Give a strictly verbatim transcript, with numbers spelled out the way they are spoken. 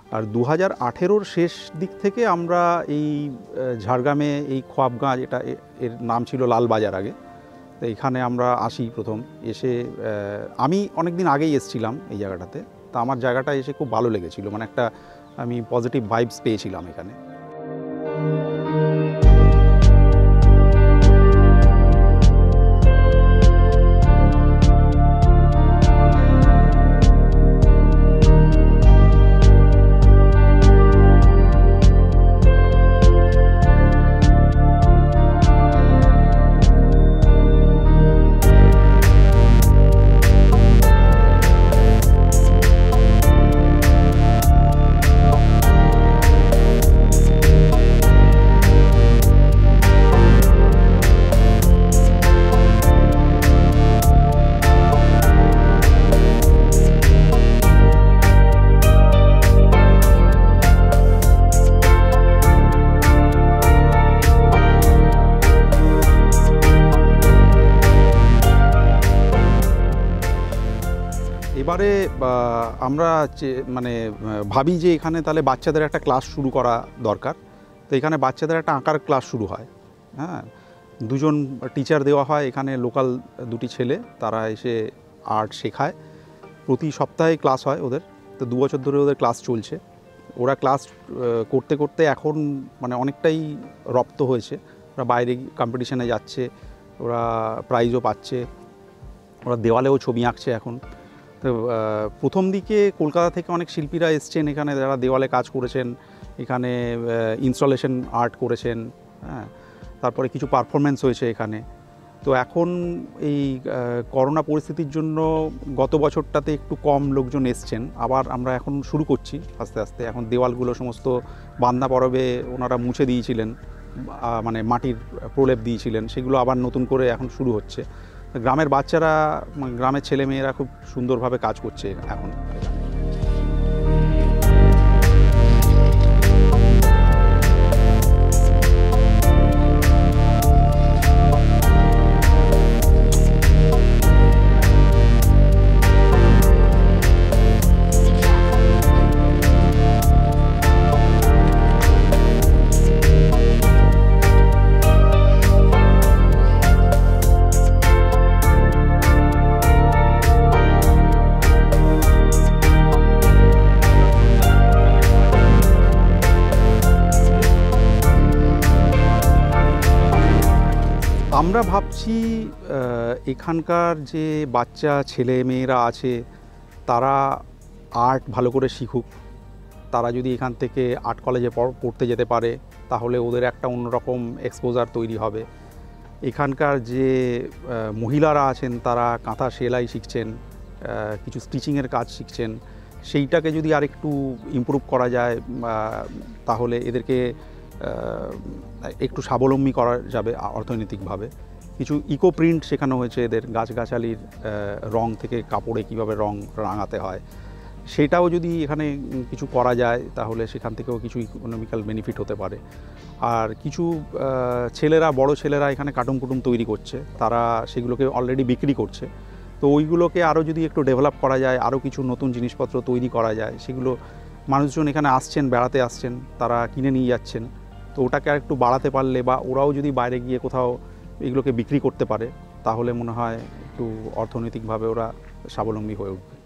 আর দু হাজার আঠেরোর শেষ দিক থেকে আমরা এই ঝাড়গ্রামে এই খোয়াবগাঁ, যেটা এর নাম ছিল লালবাজার আগে, তো এইখানে আমরা আসি প্রথম এসে। আমি অনেক দিন আগেই এসেছিলাম এই জায়গাটাতে, তা আমার জায়গাটা এসে খুব ভালো লেগেছিল, মানে একটা আমি পজিটিভ ভাইবস পেয়েছিলাম এখানে। এবারে আমরা মানে ভাবি যে এখানে তাহলে বাচ্চাদের একটা ক্লাস শুরু করা দরকার। তো এখানে বাচ্চাদের একটা আঁকার ক্লাস শুরু হয়। হ্যাঁ, দুজন টিচার দেওয়া হয় এখানে, লোকাল দুটি ছেলে, তারা এসে আর্ট শেখায়। প্রতি সপ্তাহে ক্লাস হয় ওদের। তো দু বছর ধরে ওদের ক্লাস চলছে। ওরা ক্লাস করতে করতে এখন মানে অনেকটাই রপ্ত হয়েছে। ওরা বাইরে কম্পিটিশানে যাচ্ছে, ওরা প্রাইজও পাচ্ছে, ওরা দেওয়ালেও ছবি আঁকছে এখন। তো প্রথম দিকে কলকাতা থেকে অনেক শিল্পীরা এসছেন এখানে, যারা দেওয়ালে কাজ করেছেন, এখানে ইনস্টলেশন আর্ট করেছেন। হ্যাঁ, তারপরে কিছু পারফরমেন্স হয়েছে এখানে। তো এখন এই করোনা পরিস্থিতির জন্য গত বছরটাতে একটু কম লোকজন এসছেন। আবার আমরা এখন শুরু করছি আস্তে আস্তে। এখন দেওয়ালগুলো সমস্ত বান্দা পরবে ওনারা মুছে দিয়েছিলেন, মানে মাটির প্রলেপ দিয়েছিলেন, সেগুলো আবার নতুন করে এখন শুরু হচ্ছে। গ্রামের বাচ্চারা, গ্রামের ছেলেমেয়েরা খুব সুন্দরভাবে কাজ করছে এখন। আমরা ভাবছি এখানকার যে বাচ্চা ছেলে মেয়েরা আছে তারা আর্ট ভালো করে শিখুক। তারা যদি এখান থেকে আর্ট কলেজে পড়তে যেতে পারে তাহলে ওদের একটা অন্যরকম এক্সপোজার তৈরি হবে। এখানকার যে মহিলারা আছেন তারা কাঁথা সেলাই শিখছেন, কিছু স্টিচিংয়ের কাজ শিখছেন, সেইটাকে যদি আর একটু ইমপ্রুভ করা যায় তাহলে এদেরকে একটু স্বাবলম্বী করা যাবে অর্থনৈতিকভাবে। কিছু ইকো প্রিন্ট শেখানো হয়েছে এদের, গাছগাছালির রং থেকে কাপড়ে কীভাবে রং রাঙাতে হয়, সেটাও যদি এখানে কিছু করা যায় তাহলে সেখান থেকেও কিছু ইকোনমিক্যাল বেনিফিট হতে পারে। আর কিছু ছেলেরা, বড় ছেলেরা এখানে কার্টুন কুটুম তৈরি করছে, তারা সেগুলোকে অলরেডি বিক্রি করছে। তো ওইগুলোকে আরও যদি একটু ডেভেলপ করা যায়, আরও কিছু নতুন জিনিসপত্র তৈরি করা যায়, সেগুলো মানুষজন এখানে আসছেন, বেড়াতে আসছেন, তারা কিনে নিয়ে যাচ্ছেন। তো ওটাকে আর একটু বাড়াতে পারলে বা ওরাও যদি বাইরে গিয়ে কোথাও এগুলোকে বিক্রি করতে পারে তাহলে মনে হয় একটু অর্থনৈতিকভাবে ওরা স্বাবলম্বী হয়ে উঠবে।